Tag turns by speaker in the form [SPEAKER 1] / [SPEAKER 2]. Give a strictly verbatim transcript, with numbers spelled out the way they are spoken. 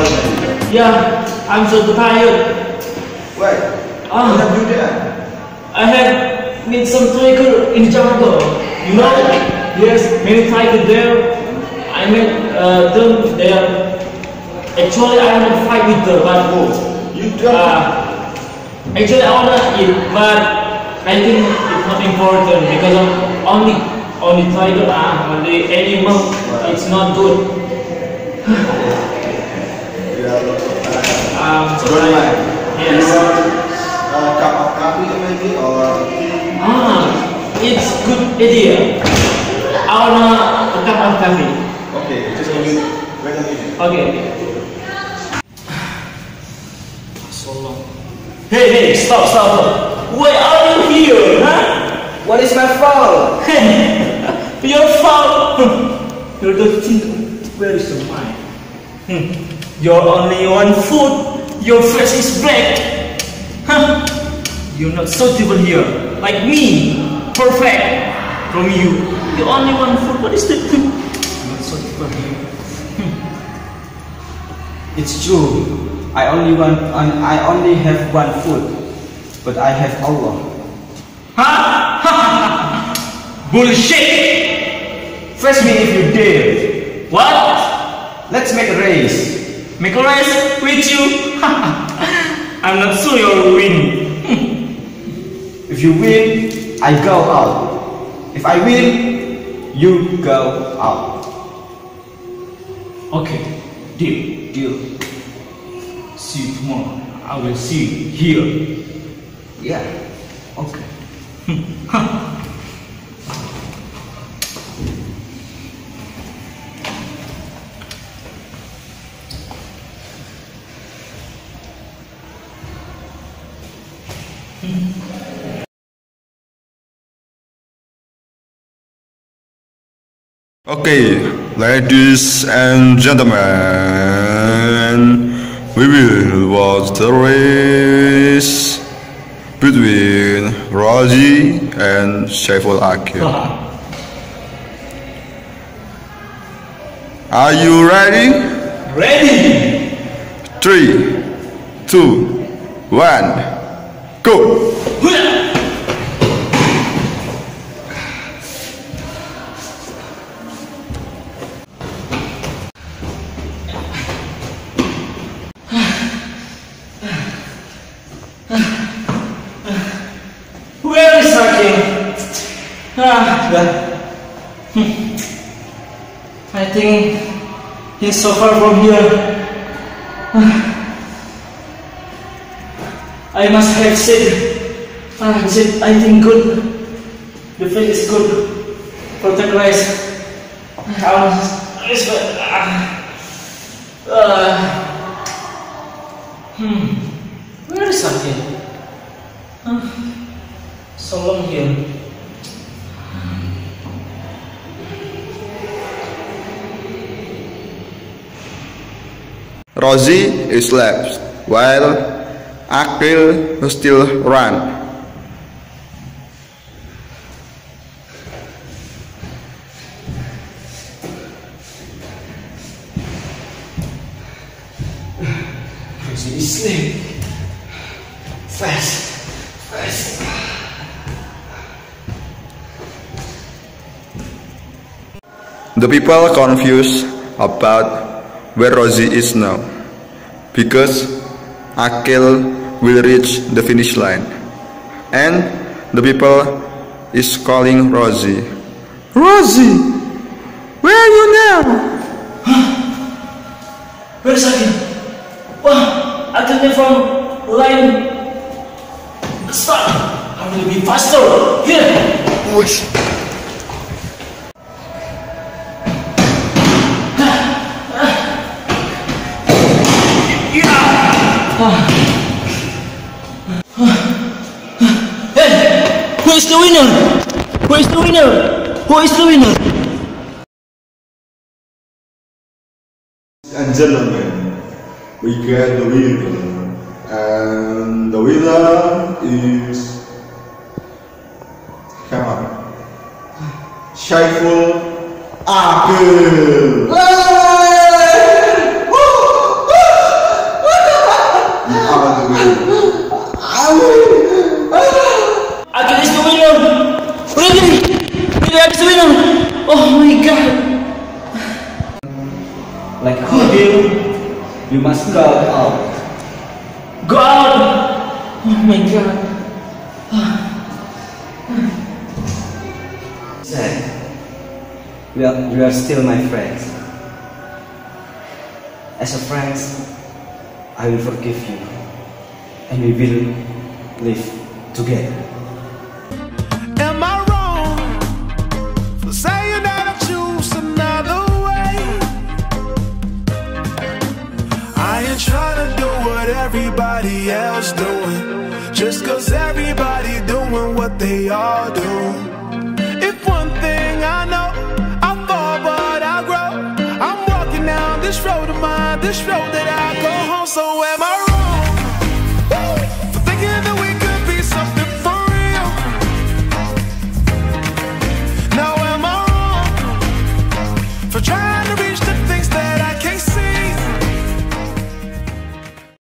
[SPEAKER 1] Yeah, I'm so tired.
[SPEAKER 2] Why?
[SPEAKER 1] Ah,
[SPEAKER 2] What have you done?
[SPEAKER 1] I have met some tiger in jungle. You know? Yes, many tiger there. I met uh, them there. Actually, I want to fight with them, but
[SPEAKER 2] Oh, you don't.
[SPEAKER 1] uh, actually I want to eat, but I think it's not important because of only only tiger, uh, only animal. It's not good.
[SPEAKER 2] Yeah.
[SPEAKER 1] Um, so
[SPEAKER 2] Don't
[SPEAKER 1] I,
[SPEAKER 2] mind.
[SPEAKER 1] yes.
[SPEAKER 2] You want a cup of coffee maybe or tea?
[SPEAKER 1] Ah, it's good idea. I wanna a cup of coffee.
[SPEAKER 2] Okay, just a minute. Wait a minute.
[SPEAKER 1] Okay. So long. Hey, hey, stop, stop, stop. Why are you here, huh?
[SPEAKER 3] What is my fault?
[SPEAKER 1] Your fault. You're the thing. Where is the mind? Hmm. You're only one foot. Your face is black. Huh? You're not suitable here. Like me. Perfect. From you. You're only one foot. What is that? Not suitable here.
[SPEAKER 3] It's true. I only want. I only have one foot, but I have Allah.
[SPEAKER 1] Huh? Bullshit!
[SPEAKER 3] Face me if you dare.
[SPEAKER 1] What?
[SPEAKER 3] Let's make a race.
[SPEAKER 1] Make a race with you? I'm not sure you'll win.
[SPEAKER 3] If you win, I go out. If I win, you go out.
[SPEAKER 1] Okay, deal.
[SPEAKER 3] Deal.
[SPEAKER 1] See you tomorrow. I will see you here.
[SPEAKER 3] Yeah. Okay.
[SPEAKER 2] Okay, ladies and gentlemen, we will watch the race between Rozi and Saiful Aqil. Are you ready?
[SPEAKER 1] Ready?
[SPEAKER 2] Three, two, one, go!
[SPEAKER 1] Where is Aqil? Ah, I think he's so far from here. I must have said, ah, said I think good. The face is good for the race. I was, ah, uh, hmm, where is Aqil? Ah, so long here.
[SPEAKER 2] Rozi is left, while Aqil still run.
[SPEAKER 1] Rozi is sleep. Fast, fast.
[SPEAKER 2] The people confused about where Rozi is now, because Aqil will reach the finish line, and the people is calling Rozi. Rozi, where are you now?
[SPEAKER 1] Huh? Where's Aqil? Wah, Aqilnya from line start. I will be faster. Here.
[SPEAKER 2] Whoosh.
[SPEAKER 1] Hey, who is the winner? Who is the winner? Who is the winner?
[SPEAKER 2] And gentlemen, we get the winner, and the winner is, come on, Saiful Aqil.
[SPEAKER 3] You must go out.
[SPEAKER 1] Go out! Oh my god.
[SPEAKER 3] Say, we are, we are still my friends. As a friends, I will forgive you, and we will live together.
[SPEAKER 4] Am I wrong for saying that I choose another way? I ain't trying to do what everybody else doing, just cause everybody doing what they all do. If one thing I know, I fall but I grow. I'm walking down this road of mine, this road that I go home, so am I